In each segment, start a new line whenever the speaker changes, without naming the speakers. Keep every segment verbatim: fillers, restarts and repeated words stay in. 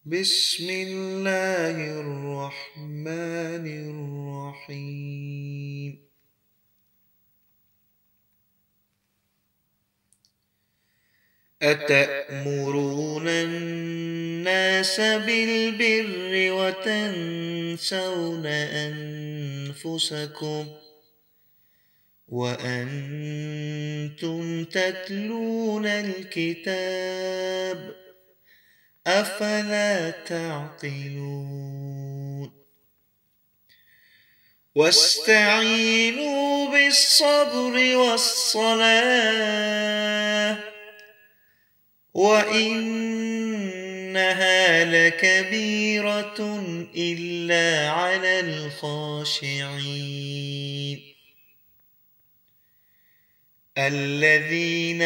بسم الله الرحمن الرحيم. أتأمرون الناس بالبر وتنسون أنفسكم وأنتم تتلون الكتاب أفلا تعقلون واستعينوا بالصبر والصلاة وإنها لكبيرة إلا على الخاشعين الذين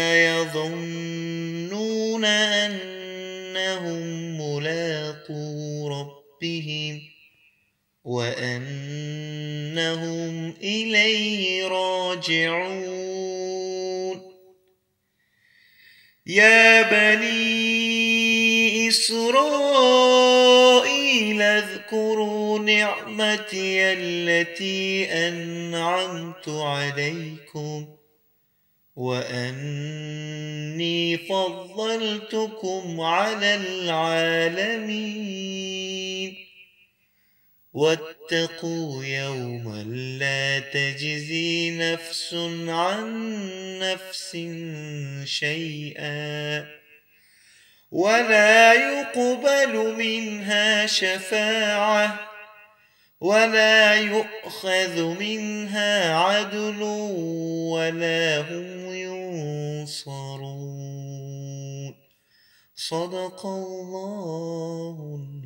يظنون أنهم ملاقو ربهم وأنهم إليه راجعون. يا بني إسرائيل اذكروا نعمتي التي أنعمت عليكم وأني فضلتكم على العالمين. واتقوا يوما لا تجزي نفس عن نفس شيئا ولا يقبل منها شفاعة ولا يؤخذ منها عدل ولا هم ينصرون. صدق الله